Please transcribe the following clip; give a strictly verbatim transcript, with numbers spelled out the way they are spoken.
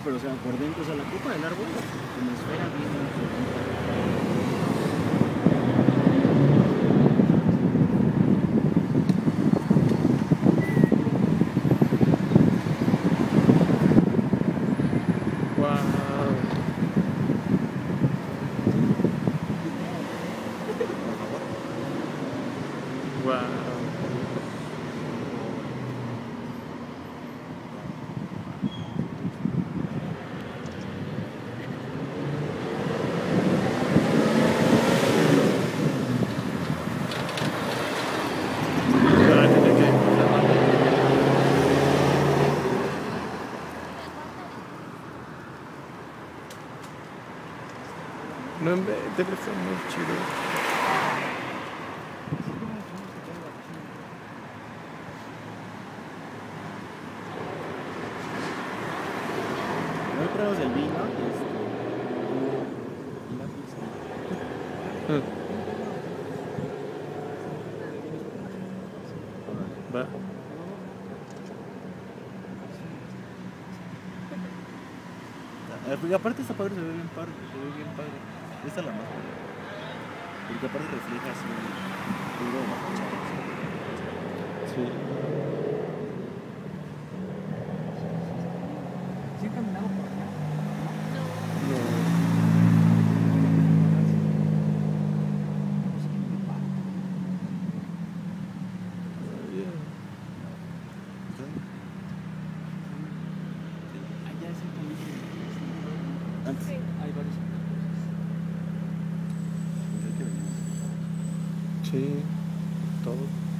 pero o sea, por dentro, o sea, la copa del árbol, como esfera bien bonita. No, en vez de ser muy chido. No hay pruebas del vino, este. Va. Y aparte esta padre se ve bien padre, se ve bien padre. Esta es la más padre. Porque aparte refleja así el ruido de la fachada. Sí. ¿Sí he caminado por acá? No. Allá es el camino. Antes. Sí. Hay varios. Pensé que venía. Sí, todo.